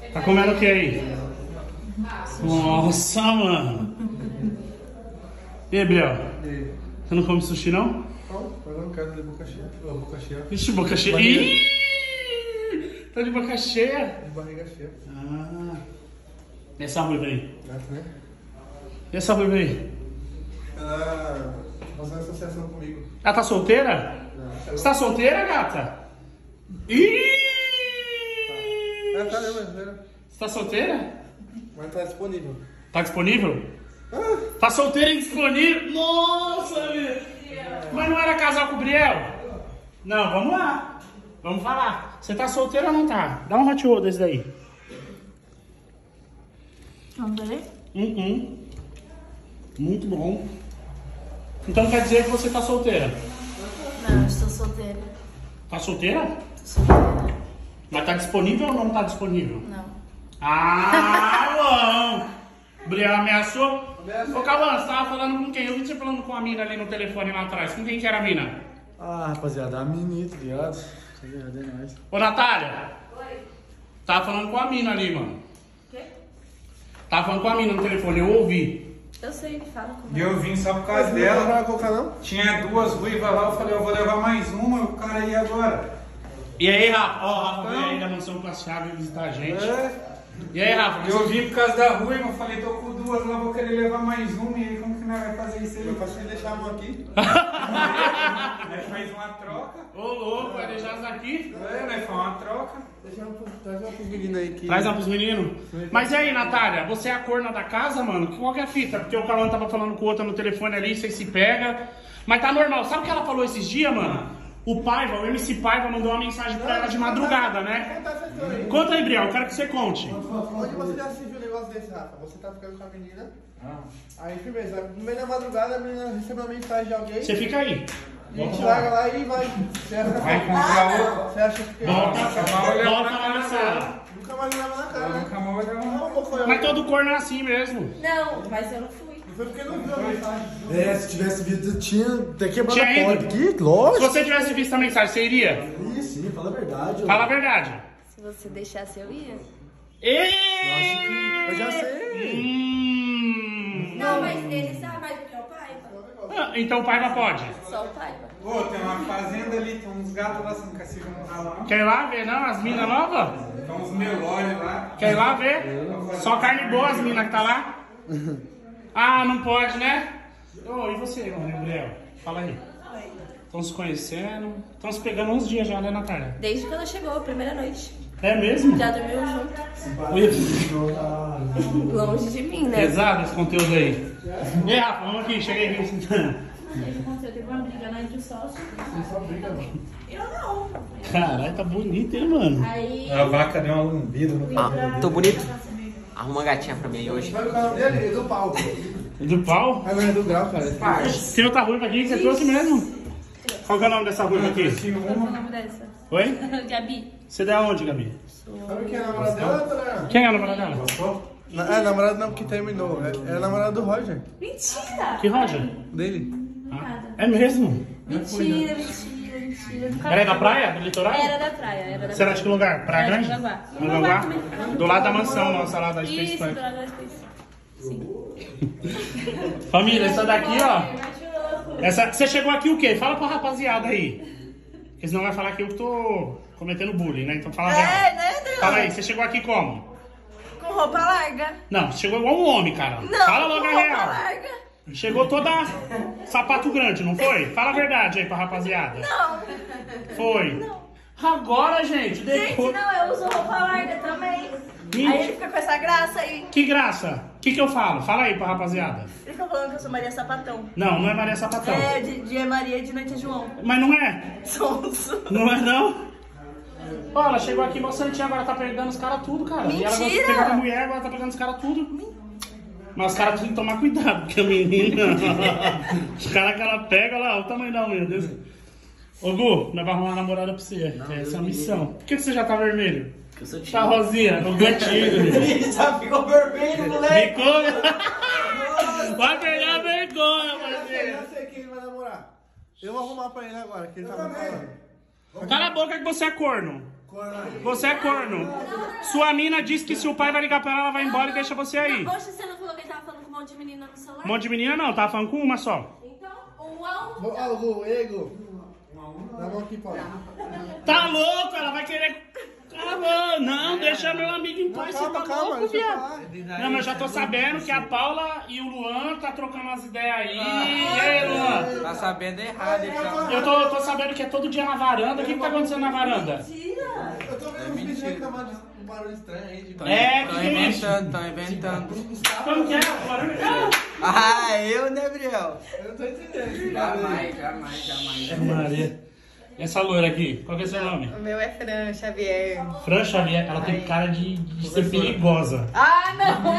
Tá comendo o que aí? Nossa, mano. E aí, Biel? Você não come sushi, não? Não, eu não quero de boca cheia. Boca cheia. Vixe, boca cheia. Ih! Tá de boca cheia? De barriga cheia. Ah. E essa ruiva aí? Gato, né? E essa ruiva aí? Ela fazendo associação comigo. Ela tá solteira? Não. Você tá solteira, gata? Ih! Ela tá mesmo, Você tá solteira? mas tá disponível. Tá disponível? Ah, Tá solteira e disponível? Nossa, meu! Mas não era casal com o Briel? Não, vamos lá. Vamos falar. Você tá solteira ou não tá? Dá um hot roll desse daí. Vamos ver? Muito bom. Então quer dizer que você tá solteira? Não, eu estou solteira. Tá solteira? Solteira. Mas tá disponível ou não tá disponível? Não. Ah, não! Briel ameaçou? Ô, Cauã, você tava falando com quem? Eu vi você falando com a mina ali no telefone lá atrás. Com quem que era a mina? Ah, rapaziada, a menina, tá ligado? Tá ligado, é nóis. Ô, Natália. Oi. Tava falando com a mina ali, mano. Quê? Tava falando com a mina no telefone, eu ouvi. Eu sei, fala comigo. E eu vim só por causa Não dela. vai colocar não? Tinha duas ruivas lá, eu falei, eu vou levar mais uma, o cara ia agora. E aí, Rafa? Ó, o Rafa veio aí da mansão com as chaves visitar a gente. É. E aí, Rafa? Eu vim por causa da ruiva, eu falei, tô com duas lá, vou querer levar mais uma, e aí como que nós vai fazer isso aí? Eu posso deixar a mão aqui? Nós faz uma troca. Ô, louco, vai deixar isso aqui? É, nós faz uma troca. Traz uma pros meninos aí que... Traz uma pros meninos. Mas e aí, Natália? Você é a corna da casa, mano? Qual que é a fita? Porque o Cauã tava falando com o outro no telefone ali, vocês se pegam. Mas tá normal. Sabe o que ela falou esses dias, mano? O Paiva, o MC Paiva, mandou uma mensagem pra ela de madrugada, né? Conta essa história aí. Conta aí, Briel, eu quero que você conte. Onde você já assistiu um negócio desse, Rafa? Você tá ficando com a menina. Aí, firmeza. No meio da madrugada, a menina recebe uma mensagem de alguém. Você fica aí. E te larga lá e vai. Você acha Vai comprar outra. Você acha que... Volta lá na sala. Nunca mais leva na cara, né? Nunca mais vai levar. Não, foi Mas todo corno é assim mesmo. Não, mas eu não fui. Foi porque não viu a mensagem. É, se tivesse visto, tinha até quebrado Tinha a porta ido. aqui, Se lógico. você tivesse visto a mensagem, você iria? Sim, fala a verdade. Fala a verdade. Se você deixasse, eu ia. Eu já sei. Não, mas ele sabe mais do que é o pai. Ah, então o Paiva pode. Só o pai. Pô, tem uma fazenda ali, tem uns gatos lá, você não quer se juntar lá, não? Quer ir lá ver, não? As minas novas? Tem uns melódios lá. Quer ir lá ver? Só carne boa as minas que tá lá? Ah, não pode, né? Ô, e você, mano, Gabriel? Fala aí. Estão se conhecendo? Estão se pegando uns dias já, né, Natália? Desde que ela chegou, primeira noite. É mesmo? Já dormiu junto. Longe de mim, né? Pesado esse conteúdo aí. E aí, Rafa, vamos aqui, chega aí. Teve uma briga na entre os sócios. Eu não. Caralho, tá bonito, hein, mano? Aí. A vaca deu uma lambida no Tô bonito. Arruma uma gatinha pra mim aí hoje. Vai o canal dele, do pau. E do pau? Agora é do grau, cara. Tem outra ruiva aqui que você trouxe mesmo? Qual que é o nome dessa ruiva aqui? Qual é o nome dessa? Oi? Gabi. Você é da onde, Gabi? Sabe quem é a namorada dela, Tadeu? Quem é a namorada dela? É, namorada não, que terminou. É a namorada do Roger. Mentira! Que Roger? Dele. Ah, é mesmo? Mentira. Ela é da praia? Do litoral? Era da praia, Você era de que lugar? Praia Grande? Mongaguá. Mongaguá? Do lado da mansão nossa lá da Space Isso, Park. do lado da Space. Família, essa daqui, ó. Essa, você chegou aqui o quê? Fala pra rapaziada aí. Porque senão vai falar que eu tô cometendo bullying, né? Então fala a real. né, Adriano? Fala aí, você chegou aqui como? Com roupa larga. Não, você chegou igual um homem, cara. Não, Fala logo com a roupa real. larga. Chegou toda sapato grande, não foi? Fala a verdade aí pra rapaziada. Não. Foi. Não. Agora, gente, depois... Gente, não, eu uso roupa larga também. Mentira. Aí ele fica com essa graça aí. Que graça. O que eu falo? Fala aí pra rapaziada. Ele fica falando que eu sou Maria Sapatão. Não, não é Maria Sapatão. É, de Maria e de noite é João. Mas não é. Sonso. Não é, não? Ó, ela chegou aqui no Santinho, agora tá pegando os caras tudo, cara. E ela Mentira! pegando a mulher, agora tá pegando os caras tudo. Mas os caras têm que tomar cuidado, porque a menina... os caras que ela pega, olha lá, olha o tamanho da unha. Deus. Ô, Gu, nós vamos arrumar uma namorada pra você. Não, essa é a missão. Por que você já tá vermelho? Que eu sou Tá rosinha, o gatinho. Já ficou vermelho, moleque. Ficou? Vai pegar vergonha, parceiro. Eu sei que ele vai namorar. Eu vou arrumar pra ele agora, que ele tá me falando. Cala a boca que você é corno. Você é corno. Sua mina disse que se o pai vai ligar pra ela vai embora e deixa você aí. Poxa, você não falou que ele tava falando com um monte de menina no celular? Um monte de menina não, tava falando com uma só. Então, um a um. Ó, Gu, Ego. Dá a mão aqui, Paulo. Tá louco? Ela vai querer... Não, deixa meu amigo em paz, você tá louco, viado. Não, mas eu já tô sabendo que a Paula e o Luan tá trocando umas ideias aí. E aí, Luan? Tá sabendo errado, então. Eu tô sabendo que é todo dia na varanda. O que tá acontecendo na varanda? Eu tô vendo uns vídeos que tá um barulho estranho aí de Tô que é isso? inventando. Como que é? Barulho? Ah, eu, né, Gabriel? Eu não tô entendendo. Jamais. Maria. E essa loira aqui? Qual que é seu nome? O meu é Fran Xavier. Fran Xavier. Ela tem cara de ser perigosa. Ah,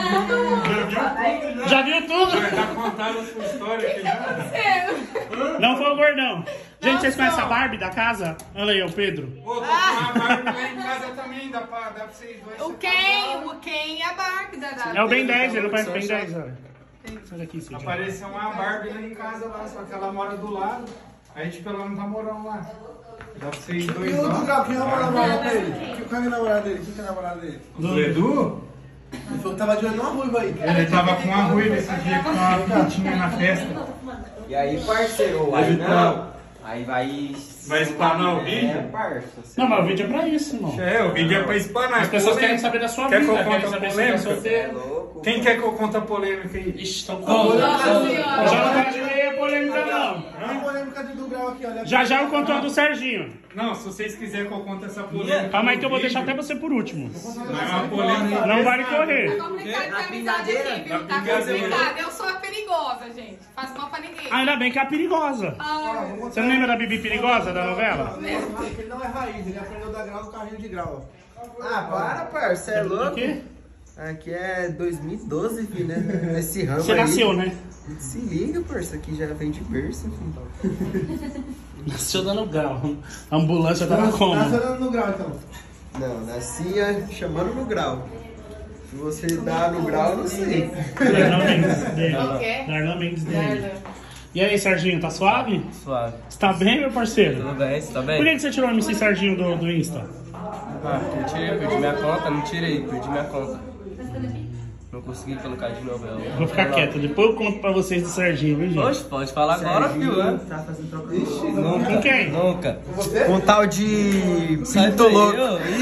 não! Já viu tudo? Tá contando a sua história aqui já. Não foi o gordão. Gente, vocês conhecem a Barbie da casa? Olha aí, o Pedro. Pô, tô com uma Barbie lá em casa também, dá pra vocês dois. O Ken é a Barbie da É o Ben 10, ele não parece Ben 10, olha. Sai daqui, seu idiota. Apareceu uma Barbie lá em casa, lá, só que ela mora do lado. Aí, tipo, ela não tá morando lá. Dá pra vocês E dois o do lá. Grau, quem é o namorado dele? Quem é o namorado dele? Quem é o namorado dele? Do Edu? Ele falou que tava de olho numa ruiva aí. Ele tava com uma ruiva esse dia, com uma pintinha na festa. E aí, parceiro, aí não. Aí vai... Vai espanar o vídeo? É, parça. Não, mas o vídeo é pra isso, irmão. É, o vídeo é pra espanar. As pessoas querem saber da sua Quer vida, que eu querem conte a saber se você é polêmica? solteiro. Quem quer que eu conte a polêmica aí? Ixi, então conta. Eu já não gosto de meia polêmica, não. Tem polêmica do Grau aqui, olha. Já eu conto a do Serginho. Não, se vocês quiserem que eu conte essa polêmica. Calma aí que eu vou deixar até você por último. Não é uma polêmica. Não vale correr. complicado a amizade aqui, viu? Tá complicado. Eu sou a perigosa, gente. Faço mal pra ninguém. Ainda bem que é a perigosa. Você não lembra da Bibi Perigosa da novela? Ele não é raiz, ele aprendeu da Grau no carrinho de Grau. Ah, para, parça, você é O louco? quê? Aqui é 2012, filho, né? Nesse ramo Você aí. nasceu, né? Se liga, parça, aqui já vem de berço, filho. Nasceu dando grau. A ambulância tava como? Nasceu no Grau, então. Não, nascia chamando no grau. Se você dá no grau, eu não sei. Darlan Mendes dele. Qual que é? Darlan Mendes dele. E aí, Serginho, tá suave? Suave. Você tá bem, meu parceiro? Tudo bem? Você tá Por bem? que você tirou o MC Serginho do Insta? Ah, perdi minha conta, não tirei, perdi minha conta. Não consegui colocar de novo. Vou ficar quieto, depois eu conto pra vocês do Serginho, viu, gente? Oxe, pode falar agora, filho. Né? Tá fazendo troca. Nunca. Com quem? Nunca. Com um tal de Sai Pinto daí, Louco. ô. Ih,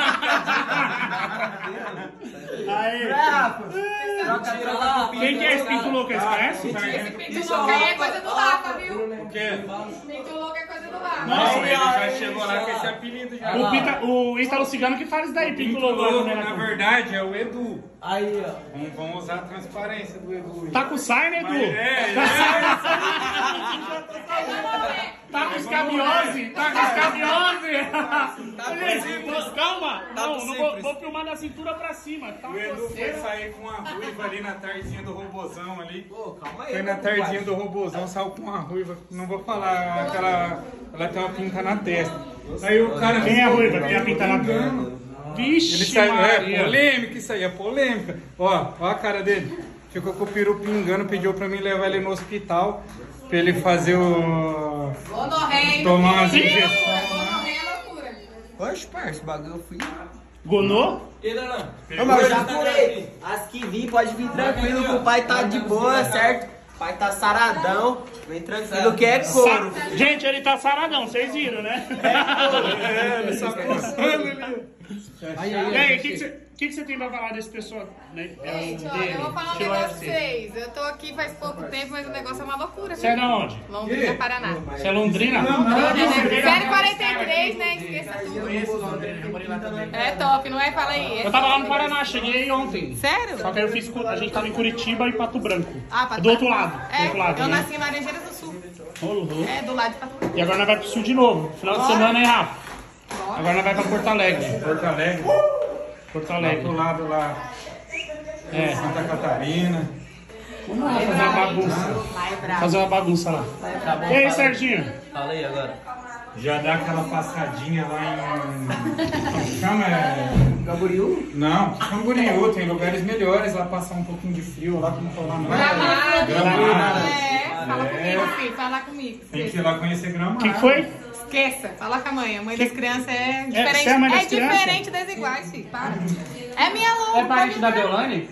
Aí. Tira lá. Quem que é esse Pinto Louco? Eles conhecem? Esse pinto louco aí é coisa do Rafa, viu? O quê? Pinto louco é coisa do Rafa. Não, Ele já chegou lá com esse apelido já. O Ítalo Cigano que fala isso daí, Pinto Louco. Louco, né, na verdade, é o Edu. Aí, ó. Vamos usar a transparência do Edu. Tá com sai, né, Edu? Tá com escabiose? Tá com escabiose? Gente, calma. Não vou filmar da cintura pra cima. Tá O Edu foi você. sair com uma ruiva ali na tardezinha do robozão ali. Pô, calma aí. Foi na tardezinha do robozão, saiu com uma ruiva. Não vou falar aquela. Ela tem uma pinta na testa. Aí o cara. Quem é a ruiva? Quem é a pinta na Ele Vixe, saiu. É Maria. polêmica, isso aí é polêmica. Ó a cara dele. Ficou com o peru pingando, pediu pra mim levar ele no hospital. Pra ele fazer o. Gonorreia. Tomar umas injeções. Gonorreia é loucura. Oxe, parça, o bagulho eu fui. Gonô? Ô, mas eu já curei. As que vir, pode vir tranquilo, que o pai tá de boa, certo? O pai tá saradão. Vem tranquilo que é couro. Gente, ele tá saradão, vocês viram, né? Ele só coçando ali. E aí, o que você tem pra falar desse pessoal? Né? Gente, ó, eu vou falar um negócio pra vocês. Eu tô aqui faz pouco tempo, mas o negócio é uma loucura. Você é da onde? Londrina, Paraná. Você é Londrina? Série 43, né? Esqueça tudo. Conheço Londrina, eu morei lá também. É top, não é? Fala aí. Eu tava lá no Paraná, cheguei ontem. Sério? Só que aí a gente tava em Curitiba e Pato Branco. Ah, Pato Do outro Branco. lado. É, Do outro lado, eu né? nasci em Laranjeiras do Sul. Uhum. É, do lado de Pato Branco. E agora nós vai pro sul de novo. Final de semana, hein, Rafa? Agora nós vai pra Porto Alegre. Porto Alegre. Porto Do Alegre. lado lá. É. Santa Catarina. Vamos lá fazer uma bagunça. Fazer uma bagunça lá. E aí, Serginho? Fala aí agora. Já dá aquela passadinha lá em. Como chama? Camboriú? Não, Camboriú, tem lugares melhores lá, passar um pouquinho de frio lá, como falar não. Gramado. Gramado. É, fala comigo, filho. Fala comigo. Tem que ir lá conhecer Gramado. O que foi? Esqueça. Fala com a mãe. A mãe das crianças é diferente. você é a mãe das é crianças? diferente das iguais, filho. Para. É minha louca. É parente da Deolane?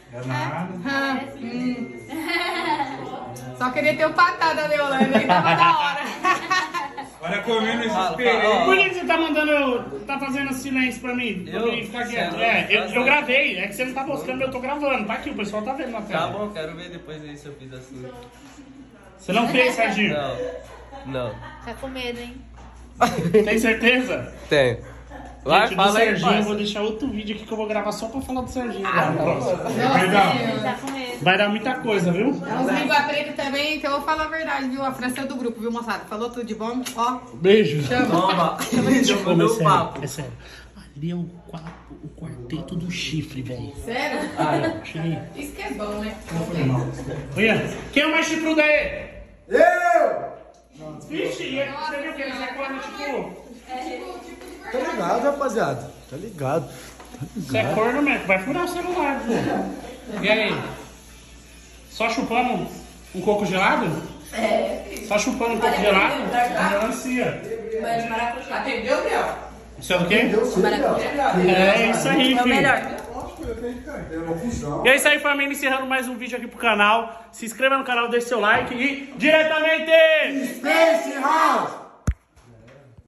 Só queria ter o patá da Deolane, aí tava da hora. Olha comendo esse Por que você tá mandando, tá fazendo silêncio pra mim? Pra mim ficar quieto. Eu gravei, é que você não tá mostrando, eu tô gravando. Tá aqui, o pessoal tá vendo na tela. Tá bom, quero ver depois aí se eu fiz assim. Você não fez, Serginho? Não. Tá com medo, hein? Tem certeza? Tenho. Vai, Gente, do fala aí, Serginho, eu parça. vou deixar outro vídeo aqui que eu vou gravar só pra falar do Serginho. Ele tá com medo. Vai dar muita coisa, viu? Os língua preta também, então eu vou falar a verdade, viu? A França é do grupo, viu, moçada? Falou tudo de bom, ó. Beijo. Toma. Já Ô, mandou mas o papo. é sério. Ali é o quarteto do chifre, velho. Sério? Achei. Isso que é bom, né? Olha, quem é o mais chifrudo aí? Eu! Vixe, você viu que eles acordam, tipo... Tá ligado, rapaziada? Tá ligado. Você é corno mesmo, vai furar o celular. Pô. E aí? Só chupando um coco gelado? Só chupando um coco gelado? Melancia. Atendeu, Biel? Isso é do quê? Maracujá. É isso aí, É o filho. melhor. E é isso aí, família, encerrando mais um vídeo aqui pro canal. Se inscreva no canal, deixe seu like e diretamente... Space House!